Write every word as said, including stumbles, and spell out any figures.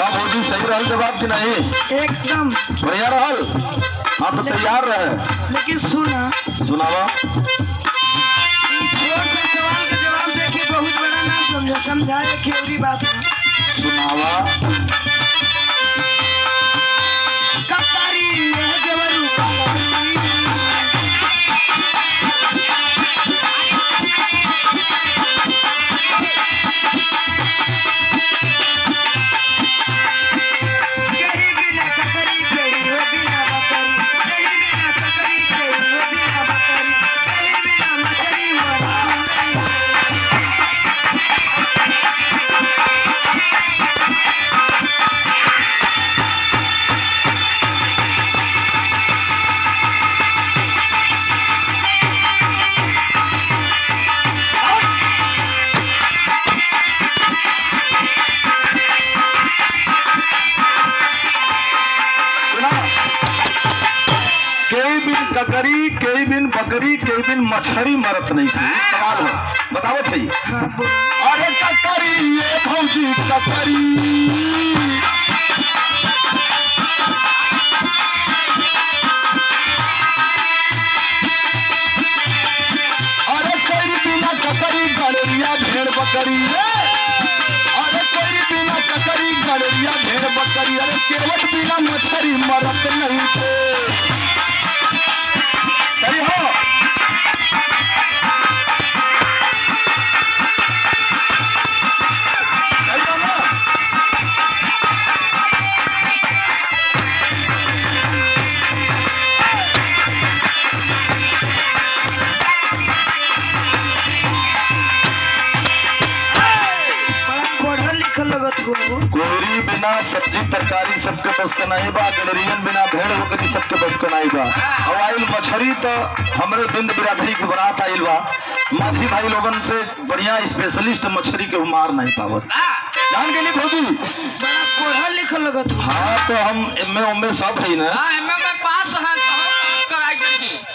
का भौजी सही रहल जवाब कि नहीं? एकदम बढ़िया रहल। हाँ तो तैयार रहे। लेकिन सुना सुनावा। छोट से सवाल का जवाब देके बहुत बड़ा ना समझो, समझाए कि पूरी बात है। सुनावा। कतारी ये देवरू कतारी ककरी कई बिन बकरी कई बिन मछरी मरत नहीं थी। सवाल हो बताओ थी। अरे ककरी ये भौजी ककरी अरे कोई बिना ककरी गड़रिया भेड़ बकरी अरे कोई बिना ककरी गड़रिया भेड़ बकरी अरे केवट बिना मछरी मरत नहीं थे। सही हो। कोहरी बिना सब्जी तरकारी सबके बस का नहीं बा, गडरियन बिना भेड़ बकरी सबके बस का नहीं बा। हवाइल मछरी तो हमरे बिंद बिरादरी के बरात आइल बा। माझी भाई लोगन से बढ़िया स्पेशलिस्ट मछरी के मार नहीं पावत। जान के नहीं भौजी बड़ा पढ़ा लिखा लगत हो। हाँ तो हम एम ए उम ए सब है ना। हाँ एम ए में पास हैं तो हम पास कराई देंगे।